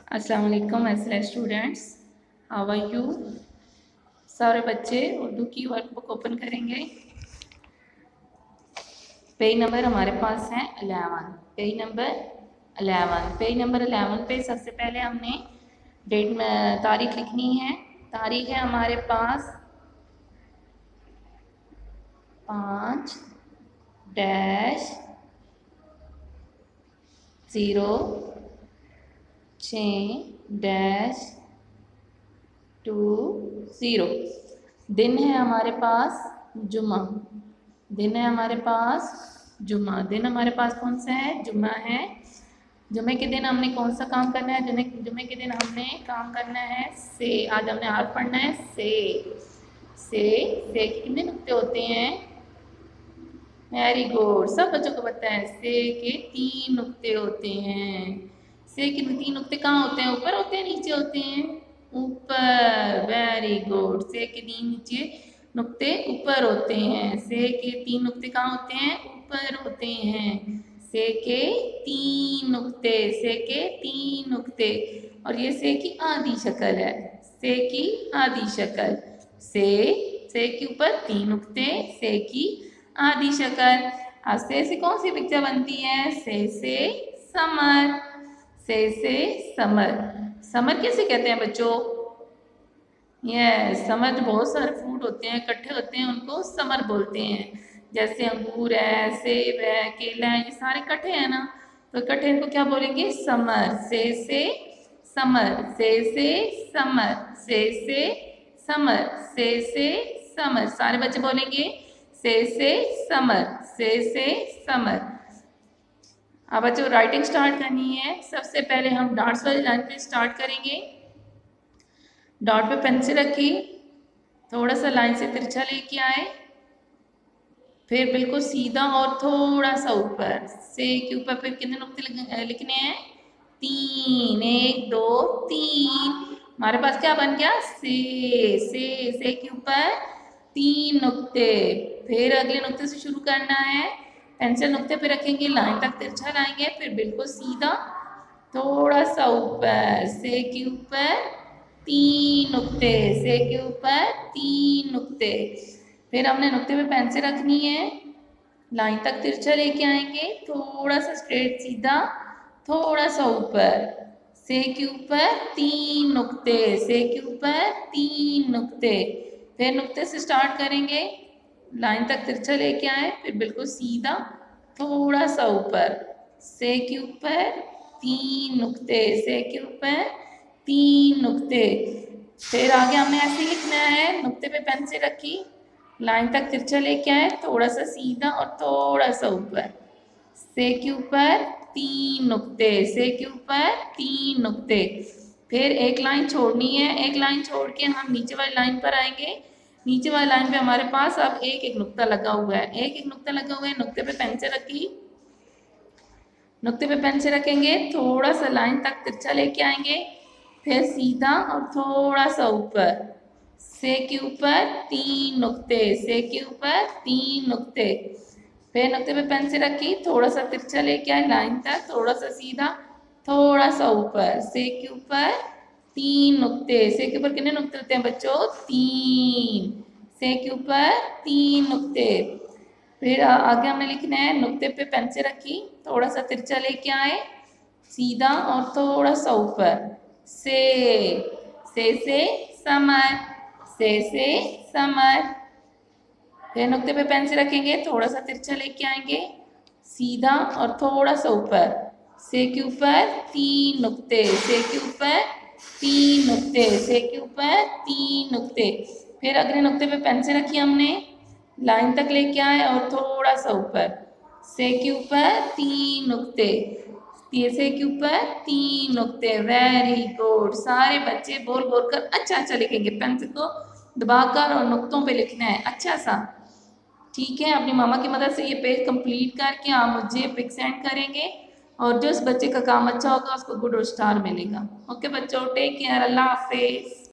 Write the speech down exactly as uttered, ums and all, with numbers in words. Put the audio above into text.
अस्सलाम वालेकुम SL students, how are you. सारे बच्चे उर्दू की वर्कबुक ओपन करेंगे। पेज नंबर हमारे पास है eleven. Page number eleven page number eleven पे सबसे पहले हमने डेट में तारीख लिखनी है। तारीख है हमारे पास पाँच डैश ज़ीरो छः डैश टू ज़ीरो। दिन है हमारे पास जुमा। दिन है हमारे पास जुमा। दिन हमारे पास कौन सा है? जुमा है। जुमे के दिन हमने कौन सा काम करना है? जुमे जुमे के दिन हमने काम करना है से। आज हमने हार्फ पढ़ना है से। से से के कितने नुक्ते होते हैं? वेरी गुड, सब बच्चों को पता है से के तीन नुक्ते होते हैं। से के तीन नुक्ते कहाँ होते हैं? ऊपर होते हैं, नीचे होते हैं? ऊपर। वेरी गुड, से के तीन नीचे नुक्ते ऊपर होते हैं। से के तीन नुक्ते कहाँ होते हैं? ऊपर होते हैं। से के तीन नुक्ते, से के तीन नुक्ते। और ये से की आधी शक्ल है। से की आधी शक्ल। से से के ऊपर तीन नुक्ते, से की आधी शक्ल। अब से से कौन सी पिक्चर बनती है? से से समर। से से समर। समर कैसे कहते हैं बच्चों? यस, समर जो बहुत सारे फ्रूट होते हैं, इकट्ठे होते हैं, उनको समर बोलते हैं। जैसे अंगूर है, सेब है, केला है, ये सारे इकट्ठे हैं ना, तो इकट्ठे इनको क्या बोलेंगे? समर। से से समर। से से समर। से से समर। से से समर। सारे बच्चे बोलेंगे से से समर। से से समर। अब बच्चों राइटिंग स्टार्ट करनी है। सबसे पहले हम डॉट्स वाली लाइन पे स्टार्ट करेंगे। डॉट पे पेंसिल रखी, थोड़ा सा लाइन से तिरछा लेके आए, फिर बिल्कुल सीधा और थोड़ा सा ऊपर। से के ऊपर फिर कितने नुक्ते लिखने हैं? तीन। एक दो तीन। हमारे पास क्या बन गया? से। से से के ऊपर तीन नुक्ते। फिर अगले नुक्ते से शुरू करना है। पेंसिल नुक्ते पे रखेंगे, लाइन तक तिरछा लाएंगे, फिर बिल्कुल सीधा थोड़ा सा ऊपर। से के ऊपर तीन नुक्ते। से के ऊपर तीन नुक्ते। फिर हमने नुक्ते पे पेंसिल रखनी है, लाइन तक तिरछा लेके आएंगे, थोड़ा सा स्ट्रेट सीधा, थोड़ा सा ऊपर। से के ऊपर तीन नुक्ते। से के ऊपर तीन नुक्ते। फिर नुक्ते से स्टार्ट करेंगे, लाइन तक तिरछा लेके आए, फिर बिल्कुल सीधा थोड़ा सा ऊपर। से के ऊपर तीन नुक्ते। से के ऊपर तीन नुक्ते। फिर आगे हमने ऐसे लिखना है, नुक्ते पे पेंसिल रखी, लाइन तक तिरछा लेके आए, थोड़ा सा सीधा और थोड़ा सा ऊपर। से के ऊपर तीन नुक्ते। से के ऊपर तीन नुक्ते। फिर एक लाइन छोड़नी है, एक लाइन छोड़ के हम नीचे वाली लाइन पर आएंगे। नीचे वाली लाइन पे हमारे पास अब एक एक नुक्ता लगा हुआ है। एक एक नुक्ता लगा हुआ है, नुक्ते पे पेंसिल रखी, नुक्ते पे पेंसिल रखेंगे, थोड़ा सा लाइन तक तिरछा लेके आएंगे, फिर सीधा और थोड़ा सा ऊपर। से के ऊपर तीन नुक्ते। से के ऊपर तीन नुक्ते। फिर नुक्ते पे पेंसिल रखी, थोड़ा सा तिरछा लेके आए, लाइन तक थोड़ा सा सीधा, थोड़ा सा ऊपर। से के ऊपर तीन नुक्ते। से के ऊपर कितने नुक्ते होते हैं बच्चों? तीन। से के ऊपर तीन नुक्ते। फिर आगे हमने लिखना है, नुक्ते पे पेंसिल रखी, थोड़ा सा तिरछा लेके आए, सीधा और थोड़ा सा ऊपर। से से से समर। से से समर। फिर नुक्ते पे पेंसिल रखेंगे, थोड़ा सा तिरछा लेके आएंगे, सीधा और थोड़ा सा ऊपर। से के ऊपर तीन नुक्ते। से के ऊपर तीन नुक्ते। से के ऊपर तीन नुक्ते। फिर अगले नुक्ते पे पेंसिल रखी हमने, लाइन तक लेके आए और थोड़ा सा ऊपर। से के ऊपर तीन नुक्ते। से के ऊपर तीन नुक्ते। वेरी गुड, सारे बच्चे बोल बोल कर अच्छा अच्छा लिखेंगे। पेंसिल को दबाकर और नुक्तों पे लिखना है अच्छा सा। ठीक है, अपनी मामा की मदद से ये पेज कंप्लीट करके आप मुझे पिक सेंड करेंगे, और जिस बच्चे का काम अच्छा होगा उसको गुड और स्टार मिलेगा। ओके बच्चों, टेक केयर, अल्लाह हाफिज।